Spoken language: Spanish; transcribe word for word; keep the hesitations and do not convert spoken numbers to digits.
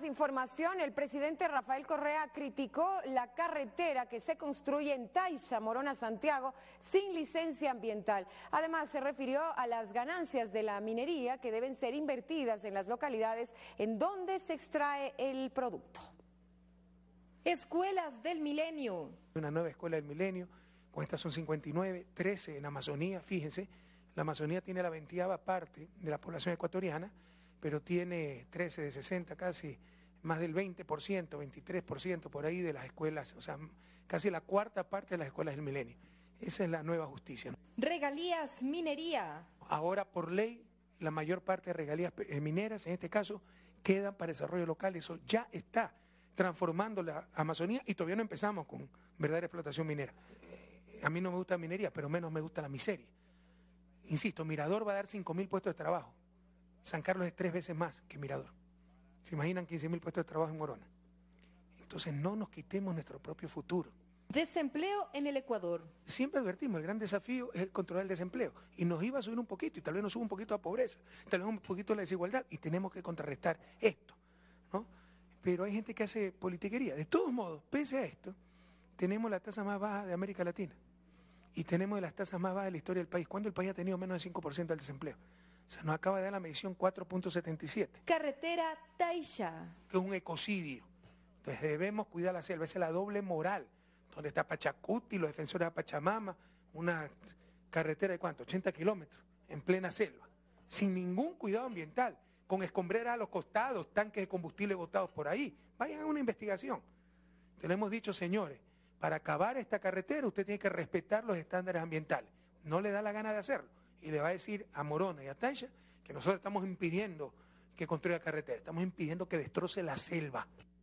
información. El presidente Rafael Correa criticó la carretera que se construye en Taixa, Morona, Santiago, sin licencia ambiental. Además, se refirió a las ganancias de la minería que deben ser invertidas en las localidades en donde se extrae el producto. Escuelas del Milenio. Una nueva escuela del Milenio, con estas son cincuenta y nueve, trece en Amazonía, fíjense, la Amazonía tiene la veintiava parte de la población ecuatoriana, pero tiene trece de sesenta, casi más del veinte por ciento, veintitrés por ciento por ahí de las escuelas, o sea, casi la cuarta parte de las escuelas del Milenio. Esa es la nueva justicia. Regalías minería. Ahora, por ley, la mayor parte de regalías mineras, en este caso, quedan para desarrollo local. Eso ya está transformando la Amazonía y todavía no empezamos con verdadera explotación minera. Eh, a mí no me gusta la minería, pero menos me gusta la miseria. Insisto, Mirador va a dar cinco mil puestos de trabajo. San Carlos es tres veces más que Mirador. ¿Se imaginan quince mil puestos de trabajo en Morona? Entonces no nos quitemos nuestro propio futuro. Desempleo en el Ecuador. Siempre advertimos, el gran desafío es el controlar el desempleo. Y nos iba a subir un poquito, y tal vez nos sube un poquito la pobreza, tal vez un poquito la desigualdad, y tenemos que contrarrestar esto, ¿no? Pero hay gente que hace politiquería. De todos modos, pese a esto, tenemos la tasa más baja de América Latina. Y tenemos de las tasas más bajas de la historia del país. ¿Cuándo el país ha tenido menos del cinco por ciento del desempleo? O sea, nos acaba de dar la medición cuatro punto setenta y siete. Carretera Taixa. Que es un ecocidio. Entonces debemos cuidar la selva. Esa es la doble moral. Donde está Pachacuti, los defensores de Pachamama, una carretera de ¿cuánto? ochenta kilómetros, en plena selva. Sin ningún cuidado ambiental. Con escombreras a los costados, tanques de combustible botados por ahí. Vayan a una investigación. Te lo hemos dicho, señores, para acabar esta carretera usted tiene que respetar los estándares ambientales. No le da la gana de hacerlo. Y le va a decir a Morona y a Taixa que nosotros estamos impidiendo que construya carretera, estamos impidiendo que destroce la selva.